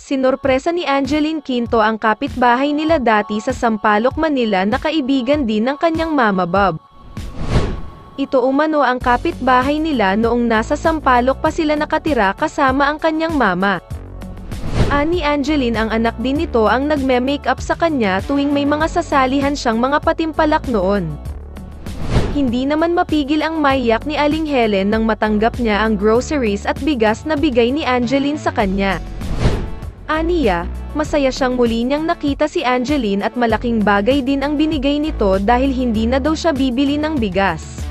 Sinorpresa ni Angeline Quinto ang kapitbahay nila dati sa Sampaloc, Manila na kaibigan din ng kanyang mama Bob. Ito umano ang kapitbahay nila noong nasa Sampaloc pa sila nakatira kasama ang kanyang mama. Ani Angeline ang anak din nito ang nagme-makeup sa kanya tuwing may mga sasalihan siyang mga patimpalak noon. Hindi naman mapigil ang maiyak ni Aling Helen nang matanggap niya ang groceries at bigas na bigay ni Angeline sa kanya. Aniya, masaya siyang muli niyang nakita si Angeline at malaking bagay din ang binigay nito dahil hindi na daw siya bibili ng bigas.